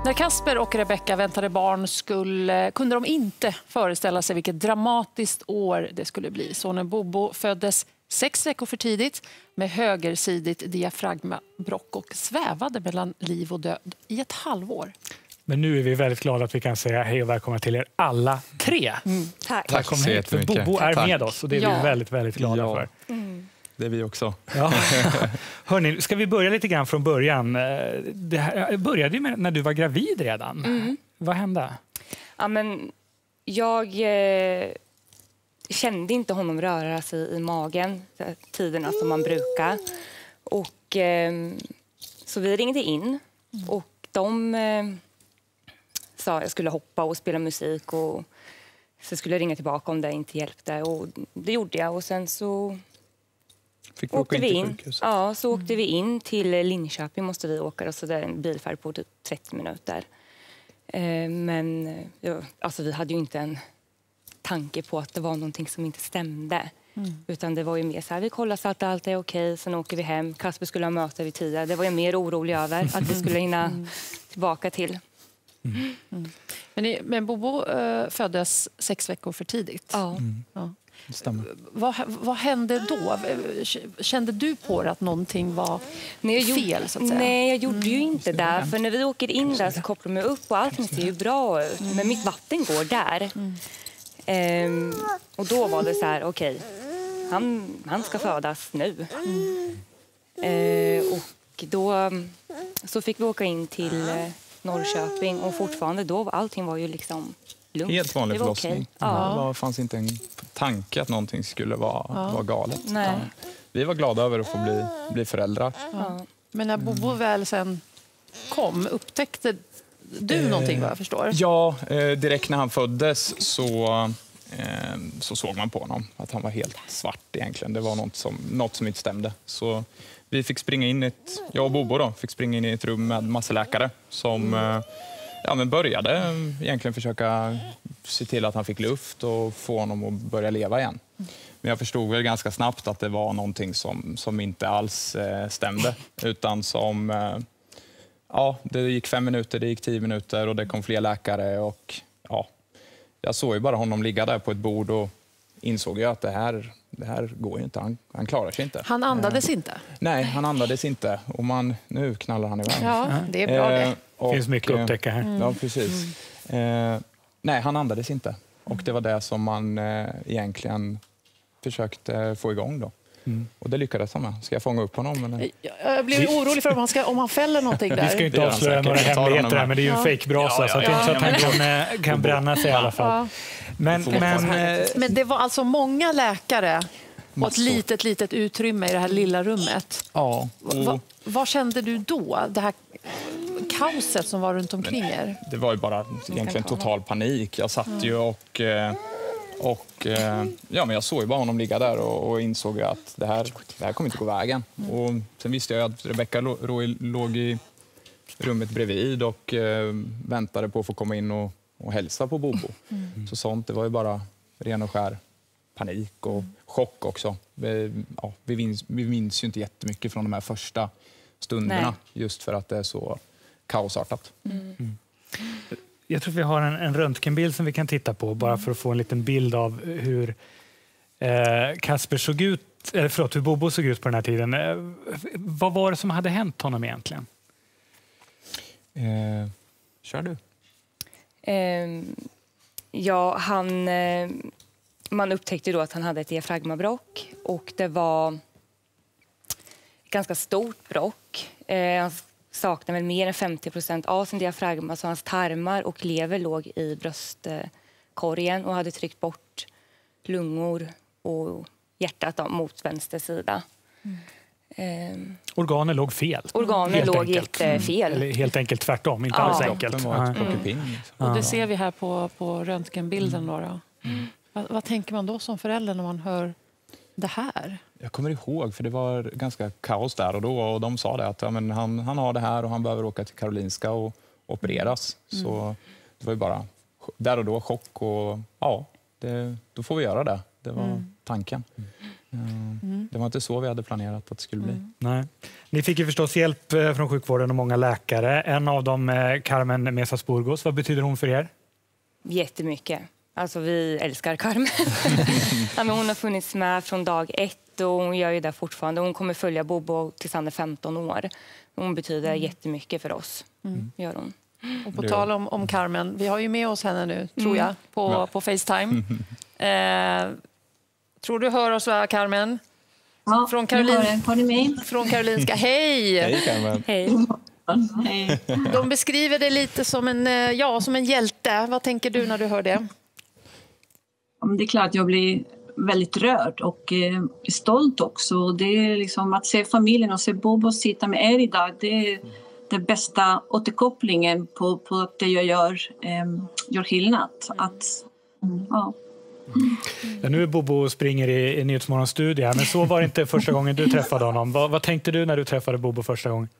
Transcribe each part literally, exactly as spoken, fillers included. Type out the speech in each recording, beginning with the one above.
När Kasper och Rebecca väntade barn skulle, kunde de inte föreställa sig vilket dramatiskt år det skulle bli. Sonen Bobo föddes sex veckor för tidigt med högersidigt diafragmabrock och svävade mellan liv och död i ett halvår. Men nu är vi väldigt glada att vi kan säga hej och välkomna till er alla tre. Mm. Tack. Tack så hit, för Bobo är Tack. med oss och det är ja. vi väldigt, väldigt glada ja. för. Mm. Det är vi också. Ja. Hörrni, ska vi börja lite grann från början? Det här började ju med när du var gravid redan. Mm. Vad hände? Ja, men jag eh, kände inte honom röra sig i magen tiderna som man brukar. Och, eh, så vi ringde in och de eh, sa att jag skulle hoppa och spela musik och så skulle jag ringa tillbaka om det inte hjälpte. Och det gjorde jag och sen så... Fick vi åka in till sjukhuset? Ja, så åkte vi in till Linköping måste vi åka och så där en bilfärd på typ trettio minuter. Eh, men ja, alltså vi hade ju inte en tanke på att det var någonting som inte stämde. Mm. Utan det var ju mer så här, vi kollar så att allt är okej, sen åker vi hem. Kasper skulle ha möte vid tio. Det var jag mer orolig över att vi skulle hinna mm. tillbaka till. Mm. Mm. Men, men Bobo äh, föddes sex veckor för tidigt. Ja. Mm. ja. Vad, vad hände då? Kände du på det att någonting var nej, jag fel? Gjorde, så att säga? Nej, jag gjorde mm. ju inte det. För när vi åker in där så kopplar de upp och allting ser ju bra ut. Mm. Men mitt vatten går där. Mm. Ehm, och då var det så här, okej, okay, han, han ska födas nu. Mm. Ehm, och då så fick vi åka in till eh, Norrköping och fortfarande då, allting var ju liksom... Lugnt. Helt vanlig förlossning. Okay. Ja. Det var, fanns inte en tanke att någonting skulle vara, ja. vara galet. Nej. Vi var glada över att få bli, bli föräldrar. Ja. Men när Bobo väl sen kom, upptäckte du eh, någonting vad jag förstår? Ja, eh, direkt när han föddes så, eh, så såg man på honom att han var helt svart egentligen. Det var något som, något som inte stämde. Så vi fick springa in i ett, jag och Bobo då, fick springa in i ett rum med massa läkare som... Eh, Ja, men började egentligen försöka se till att han fick luft och få honom att börja leva igen. Men jag förstod väl ganska snabbt att det var någonting som, som inte alls eh, stämde. Utan som, eh, ja, det gick fem minuter, det gick tio minuter och det kom fler läkare. Och ja, jag såg ju bara honom ligga där på ett bord och insåg ju att det här, det här går ju inte, han, han klarar sig inte. Han andades eh, inte? Nej, han andades inte. Och man, nu knallar han iväg. Ja, det är bra det. Det finns mycket att upptäcka här. Mm. Ja, precis. Mm. Eh, nej, han andades inte. Och det var det som man eh, egentligen försökte få igång då. Mm. Och det lyckades han med. Ska jag fånga upp honom? Eller? Jag blir orolig för om han, ska, om han fäller någonting där. Vi ska inte avslöja några hemligheter här, men det är ju en ja. fejkbrasa. Ja, ja, ja, så att ja, ja, ja. han kan, kan bränna sig i alla fall. Ja. Men, men, men det var alltså många läkare och ett litet, litet utrymme i det här lilla rummet. Ja. Va, vad kände du då? Det här kaoset som var runt omkring er? Det var ju bara egentligen total panik. Jag satt mm. ju och... Och ja, men jag såg ju bara honom ligga där och, och insåg att det här, det här kommer inte gå vägen. Mm. Och sen visste jag att Rebecca låg i rummet bredvid och eh, väntade på att få komma in och, och hälsa på Bobo. Mm. Så sånt, det var ju bara ren och skär panik och chock också. Vi, ja, vi, minns, vi minns ju inte jättemycket från de här första stunderna. Nej. Just för att det är så kaosartat. Mm. Mm. Jag tror vi har en, en röntgenbild som vi kan titta på bara för att få en liten bild av hur eh, Kasper såg ut, eller förlåt, hur Bobo såg ut på den här tiden. Eh, vad var det som hade hänt honom egentligen? Eh, kör du. Eh, ja, han... Eh, man upptäckte då att han hade ett diafragmabrock och det var ett ganska stort brock. Eh, han saknar väl mer än femtio procent av sin diafragma, så hans tarmar och lever låg i bröstkorgen och hade tryckt bort lungor och hjärtat då, mot vänster sida. Mm. Eh, organen låg fel. Organen helt låg jättefel. Mm. Eller helt enkelt tvärtom, inte ja. alls enkelt. Mm. Och det ser vi här på, på röntgenbilden. Då, då. Mm. Vad, vad tänker man då som förälder när man hör det här? Jag kommer ihåg, för det var ganska kaos där och då. Och de sa det att ja, men han, han har det här och han behöver åka till Karolinska och opereras. Mm. Så det var ju bara där och då chock och ja, det, då får vi göra det. Det var mm. tanken. Mm. Det var inte så vi hade planerat att det skulle bli. Mm. Nej. Ni fick ju förstås hjälp från sjukvården och många läkare. En av dem är Carmen Mesas Burgos. Vad betyder hon för er? Jättemycket. Alltså vi älskar Carmen. Ja, men hon har funnits med från dag ett och hon gör ju det fortfarande. Hon kommer följa Bobo tills han är femton år. Hon betyder mm. jättemycket för oss. Mm. Gör hon. Och på tal om, om Carmen, vi har ju med oss henne nu, tror jag, på, mm. på FaceTime. Eh, tror du hör oss, va, Carmen? Ja, från Karolin... har, har ni mig? Från Karolinska. Hej! Hej, Carmen. Hej. Hej. De beskriver det lite som en, ja, som en hjälte. Vad tänker du när du hör det? Det är klart att jag blir väldigt rörd och eh, stolt också. Det är liksom att se familjen och se Bobo sitta med er idag. Det är den bästa återkopplingen på, på att det jag gör eh, gör skillnad. Att, mm, ja. Ja, nu är Bobo springer i, i Nyhetsmorgons studio, men så var det inte första gången du träffade honom. Vad, vad tänkte du när du träffade Bobo första gången?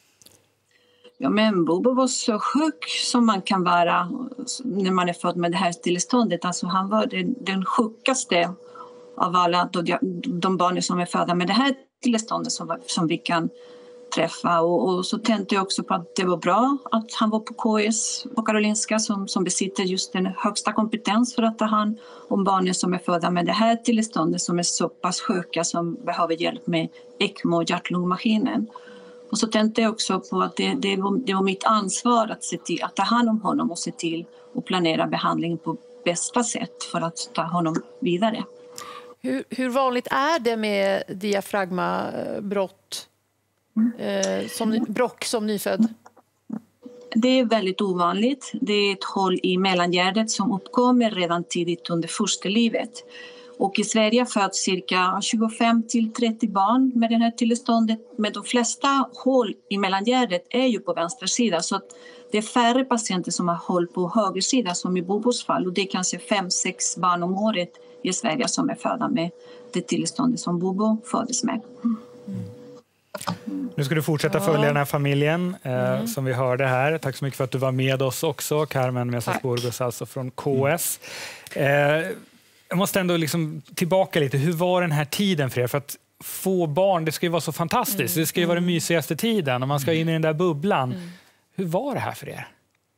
Ja, men Bobo var så sjuk som man kan vara när man är född med det här tillståndet. Alltså han var den, den sjukaste av alla de, de barn som är födda med det här tillståndet som, som vi kan träffa. Och, och så tänkte jag också på att det var bra att han var på K S på Karolinska som, som besitter just den högsta kompetens för att ta hand om barnen som är födda med det här tillståndet som är så pass sjuka som behöver hjälp med ECMO och hjärt-lungmaskinen. Och så tänkte jag också på att det, det, var, det var mitt ansvar att, se till, att ta hand om honom och se till att planera behandlingen på bästa sätt för att ta honom vidare. Hur, hur vanligt är det med diafragmabrott eh, som brock som nyfödd? Det är väldigt ovanligt. Det är ett hål i mellangärdet som uppkommer redan tidigt under fosterlivet. Och i Sverige föds cirka tjugofem till trettio barn med det här tillståndet. Men de flesta hål i mellangärdet är ju på vänstra sida. Så att det är färre patienter som har hål på höger sida som i Bobos fall. Och det är kanske fem, sex barn om året i Sverige som är födda med det tillståndet som Bobo föddes med. Mm. Mm. Nu ska du fortsätta följa den här familjen eh, mm. som vi hörde här. Tack så mycket för att du var med oss också. Carmen Mesas Burgos, alltså från K S. Mm. Eh, Jag måste ändå liksom tillbaka lite. Hur var den här tiden för er? För att få barn, det ska ju vara så fantastiskt. Mm. Det ska ju vara den mysigaste tiden och man ska in i den där bubblan. Mm. Hur var det här för er?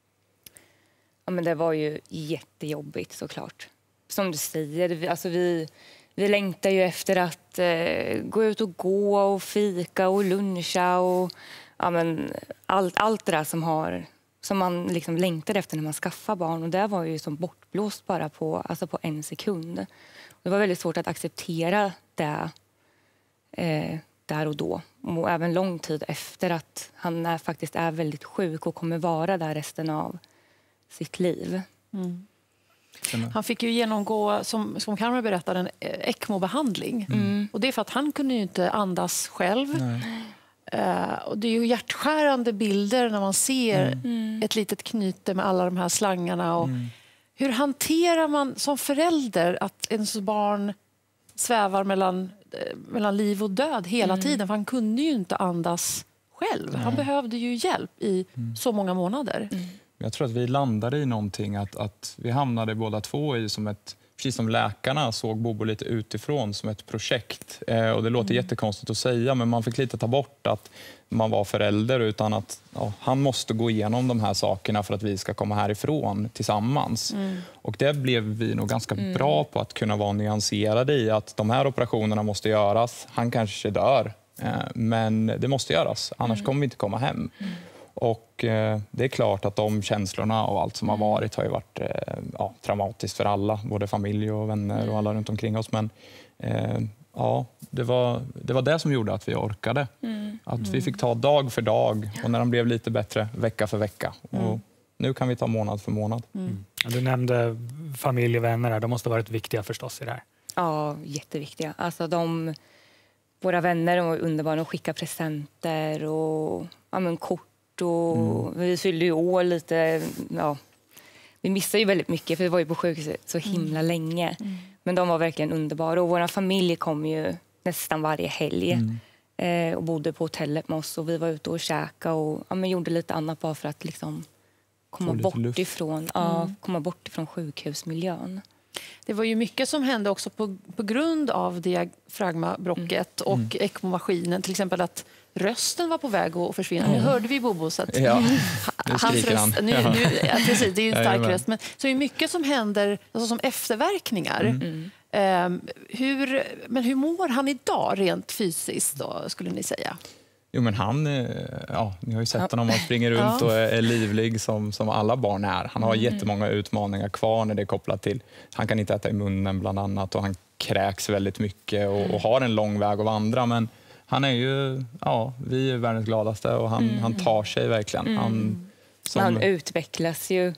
Ja, men det var ju jättejobbigt såklart. Som du säger, alltså vi, vi längtar ju efter att eh, gå ut och gå och fika och luncha och ja, men allt, allt det där som har... som man liksom längtade efter när man skaffar barn. Och det var ju som bortblåst bara på, alltså på en sekund. Det var väldigt svårt att acceptera det eh, där och då. Och även lång tid efter att han är, faktiskt är väldigt sjuk och kommer vara där resten av sitt liv. Mm. Han fick ju genomgå, som, som Carmen berättade, en ECMO-behandling. Mm. Och det är för att han kunde ju inte andas själv. Nej. Uh, och det är ju hjärtskärande bilder när man ser mm. ett litet knyte med alla de här slangarna. Och mm. hur hanterar man som förälder att ens barn svävar mellan, mellan liv och död hela mm. tiden? För han kunde ju inte andas själv. Mm. Han behövde ju hjälp i mm. så många månader. Mm. Jag tror att vi landade i någonting att, att vi hamnade båda två i som ett... Precis som läkarna såg Bobo lite utifrån som ett projekt. Eh, och det låter mm. jättekonstigt att säga, men man fick lite ta bort att man var förälder, utan att ja, han måste gå igenom de här sakerna för att vi ska komma härifrån tillsammans. Mm. Och det blev vi nog ganska mm. bra på, att kunna vara nyanserade i att de här operationerna måste göras. Han kanske dör, eh, men det måste göras. Annars mm. kommer vi inte komma hem. Mm. Och eh, det är klart att de känslorna och allt som har varit har ju varit eh, ja, traumatiskt för alla, både familj och vänner och alla runt omkring oss. Men eh, ja, det var, det var det som gjorde att vi orkade. Mm. Att vi fick ta dag för dag och när de blev lite bättre vecka för vecka. Mm. Och nu kan vi ta månad för månad. Mm. Du nämnde familj och vänner här. De måste ha varit viktiga förstås i det här. Ja, jätteviktiga. Alltså de, våra vänner var underbara. De skickade presenter och ja, men kort. Och mm. vi fyllde ju år lite, ja, vi missade ju väldigt mycket för vi var ju på sjukhuset så himla mm. länge. Mm. Men de var verkligen underbara och vår familj kom ju nästan varje helg mm. eh, och bodde på hotellet med oss och vi var ute och käkade och ja, men gjorde lite annat bara för att liksom komma bort ifrån, ja, mm. komma bort ifrån sjukhusmiljön. Det var ju mycket som hände också på, på grund av diafragmabrocket mm. och ECMO-maskinen. Till exempel att rösten var på väg att försvinna. Mm. Nu hörde vi Bobo. Så att ja, nu hans röst, han. Nu, nu, ja, precis, det är ju en stark röst. Men, så är det mycket som händer alltså som efterverkningar. Mm. Um, hur, men hur mår han idag rent fysiskt då, skulle ni säga? Jo, men han, ja, ni har ju sett honom, han springer runt och är livlig som, som alla barn är. Han har mm. jättemånga utmaningar kvar när det är kopplat till, han kan inte äta i munnen bland annat och han kräks väldigt mycket och, och har en lång väg att vandra. Men han är ju, ja, vi är världens gladaste och han, mm. han tar sig verkligen. Mm. Han, som... han utvecklas ju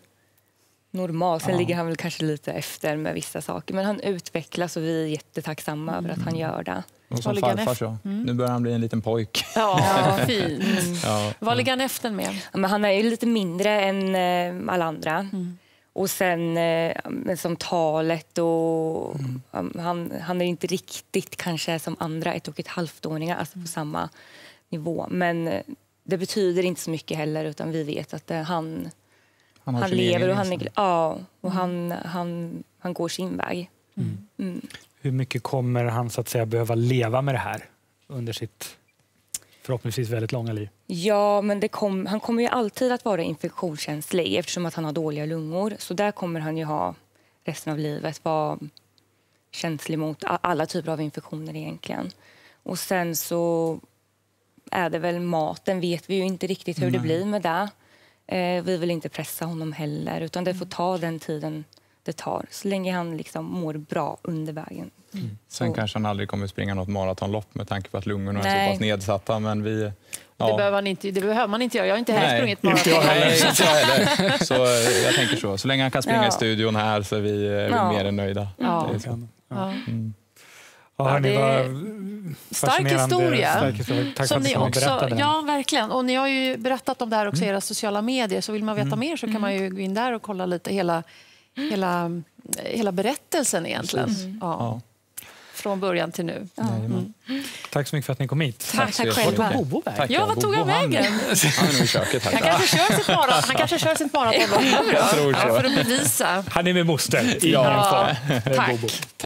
normalt. Sen ja. ligger han väl kanske lite efter med vissa saker. Men han utvecklas och vi är jättetacksamma mm. över att han gör det. Och som farfar så. Mm. Nu börjar han bli en liten pojk. Ja, fint. Mm. Ja. Vad ligger han efter med? Ja, men han är ju lite mindre än eh, alla andra. Mm. Och sen eh, som talet och mm. um, han, han är inte riktigt kanske som andra ett och ett halvt-åringar, alltså på samma nivå. Men eh, det betyder inte så mycket heller, utan vi vet att eh, han, han, han lever och han, är, ja, och han, han, han går sin väg. Mm. Mm. Hur mycket kommer han så att säga behöva leva med det här under sitt förhoppningsvis väldigt långa liv? Ja, men det kom, han kommer ju alltid att vara infektionskänslig eftersom att han har dåliga lungor. Så där kommer han ju ha resten av livet, vara känslig mot alla typer av infektioner egentligen. Och sen så är det väl maten, vet vi ju inte riktigt hur Nej. det blir med det. Eh, vi vill inte pressa honom heller, utan det får ta den tiden det tar, så länge han liksom mår bra under vägen. Mm. Sen kanske han aldrig kommer springa något maratonlopp med tanke på att lungorna Nej. är så pass nedsatta, men vi... Ja. Det, behöver man inte, det behöver man inte göra. Jag har inte heller Nej, sprungit maraton. Inte jag heller. inte jag heller. Så jag tänker så. Så länge han kan springa ja. i studion här så är vi, är vi ja. mer än nöjda. Ja. Det är så. Ja. Mm. Ja, det är stark historia. Stark historia. Tack som för att ni också, berättade. Ja, verkligen. Och ni har ju berättat om det här också i era sociala medier. Så vill man veta mm. mer så kan man ju gå in där och kolla lite hela, hela, hela berättelsen egentligen. Mm. Ja. Ja. Från början till nu. Ja. Mm. Tack så mycket för att ni kom hit. Tack, tack själva. Vart tog Bobo vägen? Ja, vad tog han vägen? Han är nog i köket här. Han kanske kör sitt maraton. Han kanske kör sitt maraton. Jag tror så. Ja, för att bevisa. Han är med moster. Ja, tack.